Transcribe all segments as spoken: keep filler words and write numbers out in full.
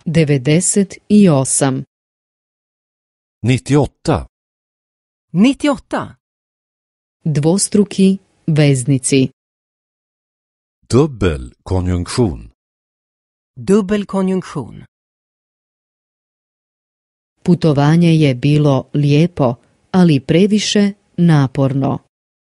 devedeset osam. nittioåtta. nittioåtta. Dvostruki veznici. Dubbel konjunktion. Dubbelkonjunktion. Putovanje je bilo lijepo, ali previše naporno.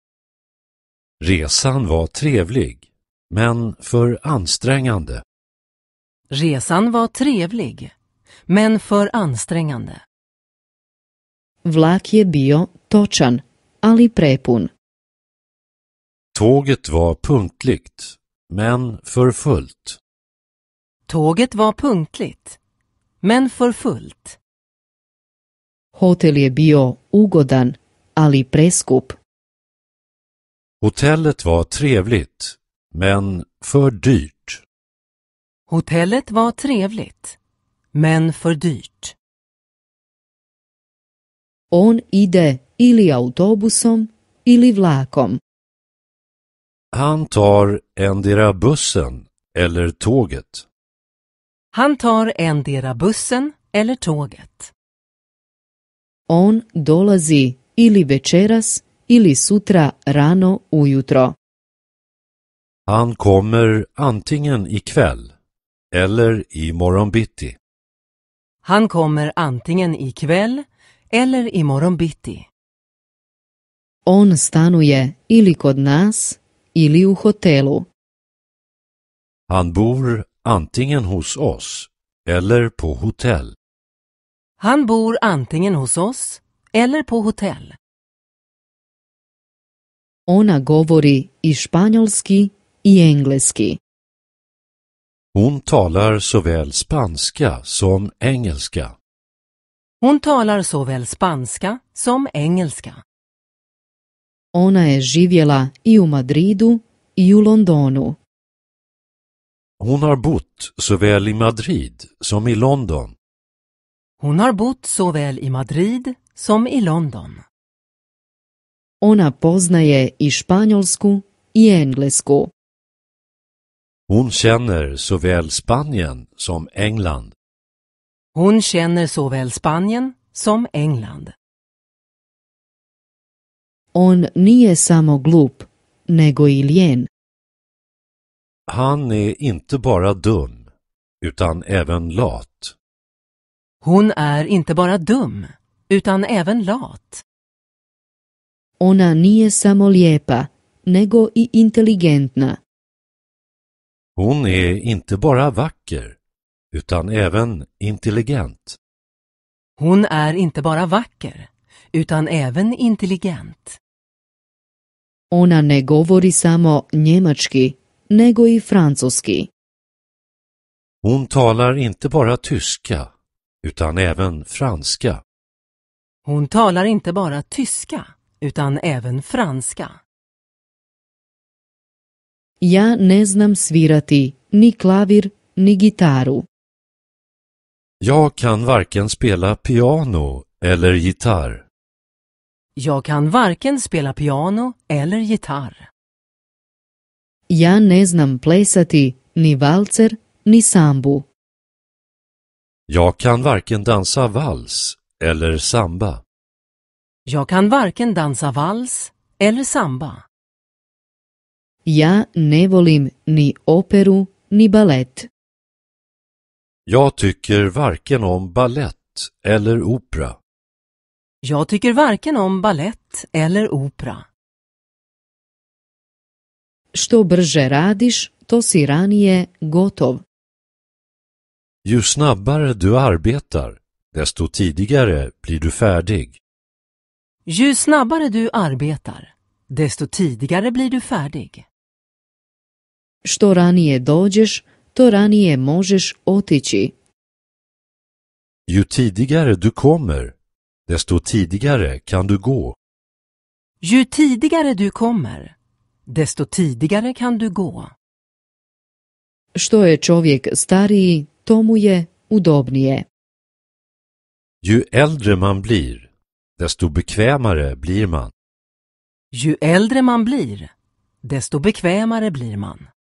Resan var trevlig, men för ansträngande. Resan var trevlig, men för ansträngande. Vlak je bio točan, ali prepun. Tåget var punktligt, men för fullt. Tåget var punktligt, men för fullt. Hotel je bio ugodan, ali preskup. Hotellet var trevligt, men för dyrt. Hotellet var trevligt, men för dyrt. On ide ili autobusom ili vlakom. Han tar endera bussen eller tåget. Han tar endera bussen eller tåget. On dolazi ili večeras ili sutra rano ujutro. Han kommer antingen ikväll eller i morgon bitti. Han kommer antingen ikväll eller i morgon bitti. On stanuje ili kod nas ili u hotelu. Han bor antingen hos oss eller på hotell. Han bor antingen hos oss eller på hotell. Ona govori i španjolski i engleski. Hon talar såväl spanska som engelska. Hon talar såväl spanska som engelska. Ona je živjela i u Madridu i u Londonu. Hon har bott såväl i Madrid som i London. Hon har bott såväl i Madrid som i London. Ona poznaje i španjolsku i englesku. Hon känner såväl Spanien som England. Hon känner såväl Spanien som England. On nije samo glup, nego i lijen. Han är inte bara dum, utan även lat. Hon är inte bara dum, utan även lat. Ona nije samo lijepa, nego i inteligentna. Hon är inte bara vacker, utan även intelligent. Hon är inte bara vacker, utan även intelligent. Ona ne govori samo njemački, nego i francuski. Hon talar inte bara tyska, utan även franska. Hon talar inte bara tyska, utan även franska. Ja ne znam svirati ni klavir ni gitaru. Jag kan varken spela piano eller gitarr. Jag kan varken spela piano eller gitarr. Ja ne znam plesati ni valcer ni sambu. Jag kan varken dansa vals eller samba. Jag kan varken dansa vals eller samba. Ja ne volim ni operu ni balett. Jag tycker varken om ballett eller opera. Jag tycker varken om ballett eller opera. Što brže radiš, to si ranije gotov. Ju snabbare du arbetar, desto tidigare blir du färdig. Ju snabbare du arbetar, desto tidigare blir du färdig. Što ranije dođeš, to ranije možeš otići. Ju tidigare du kommer, desto tidigare kan du gå. Ju tidigare du kommer, desto tidigare kan du gå. Što je čovjek stariji, to mu je udobnije. Ju äldre man blir, desto bekvämare blir man. Ju äldre man blir, desto bekvämare blir man.